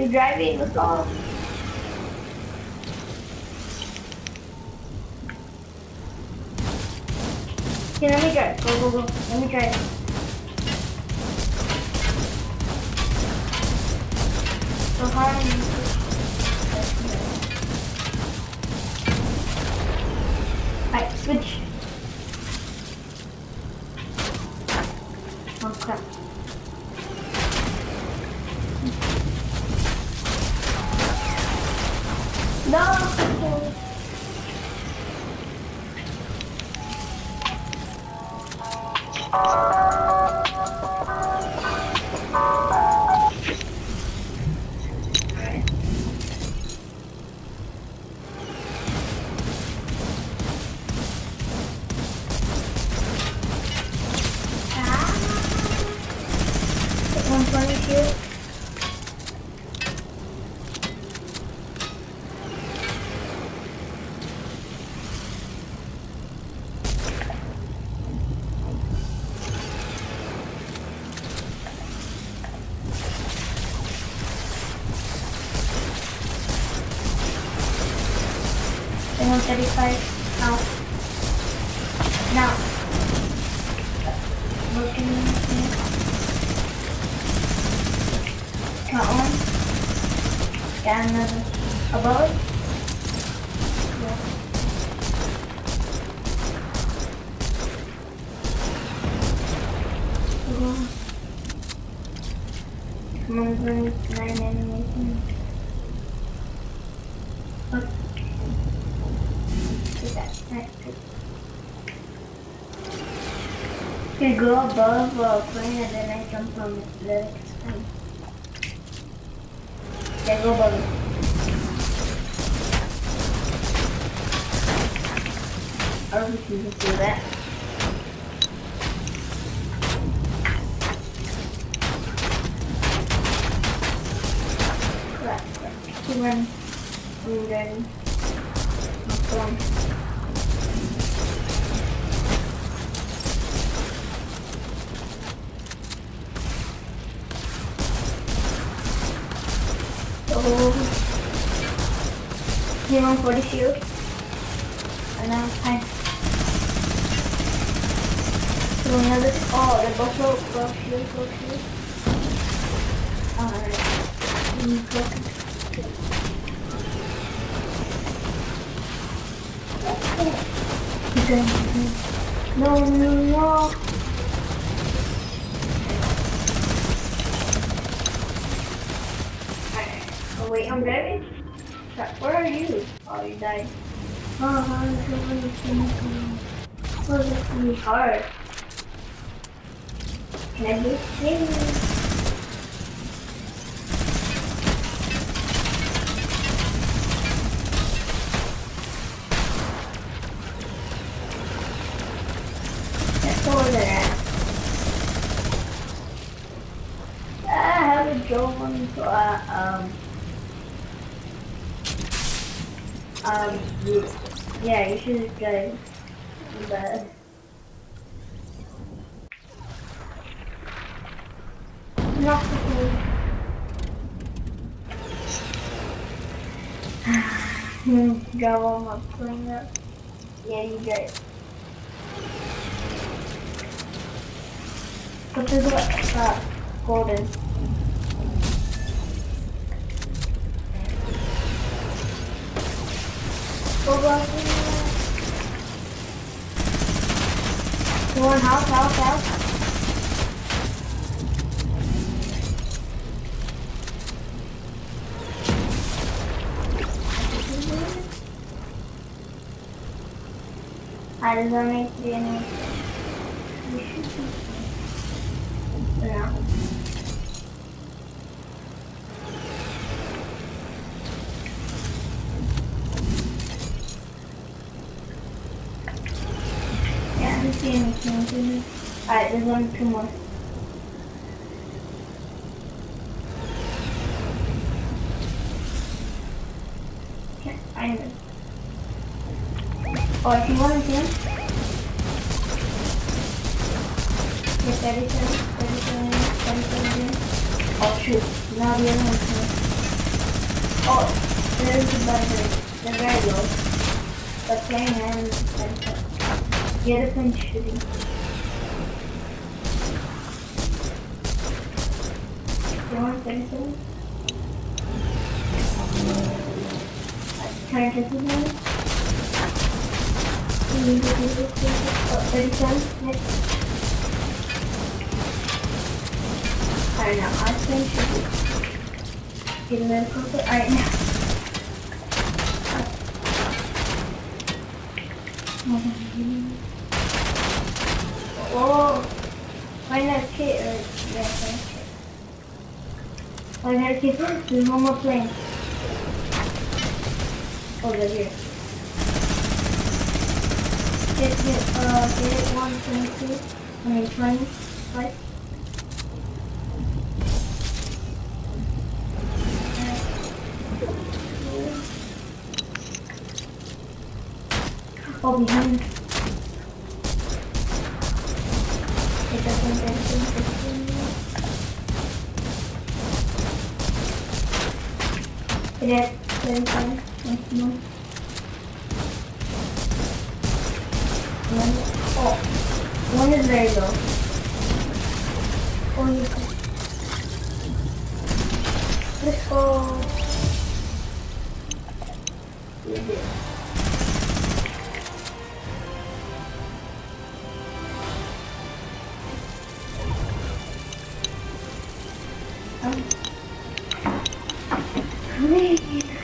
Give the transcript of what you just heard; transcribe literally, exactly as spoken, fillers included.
You're driving, let's go. Okay, let me drive. Go, go, go. Let me drive. So hard. Alright, switch. Oh crap. No! one twenty-two. one thirty-five. Out. Now. Looking. Count one. Got another above. Yeah. Come on, please. Nine animation. Look. See that? Nice. You go above uh, plane and then I jump from the next time. Yeah, go above it. I don't think you can do that. Crap, crap. Keep running. I'm driving. Come on. Here on forty shield. And now it's time. So another oh the buffalo buff shield, buff shield. Alright. No no no Oh wait, I'm ready. Where are you? Oh, you died. Oh, how is it? Oh, this is really hard. Can I do it? Let's go over there. I haven't drawn so uh, um Um, yeah, you should have drive, but not the cool. Drive on my plane up. Yeah, you drive. Go to the uh, golden. Go back. Go on, house, house, house. I just want to make the enemy. Yeah. I don't see anything. Alright, there's one, two more. Can't find it. Oh, I see one of them. Yeah, thirty-seven, thirty-seven, thirty-seven. Oh shoot, now the other one's here. Oh, there's a buzzer. They're very low. But playing and get up and shooting. You want anything? Try to get it out. You need to do this. Oh, thirty-seven. Next. Alright, now I think should get a little closer. Alright, now. Oh, find that kit or yeah, find that kit. Find that kit first. There's one more plane. Oh, they're here. Get get uh get it one twenty-two. I mean twenty. Right. Oh, behind. It doesn't get anything. It is very fun. Once more. One. Oh, one is very low. Oh, you can. Let's go. You did. Um, Please.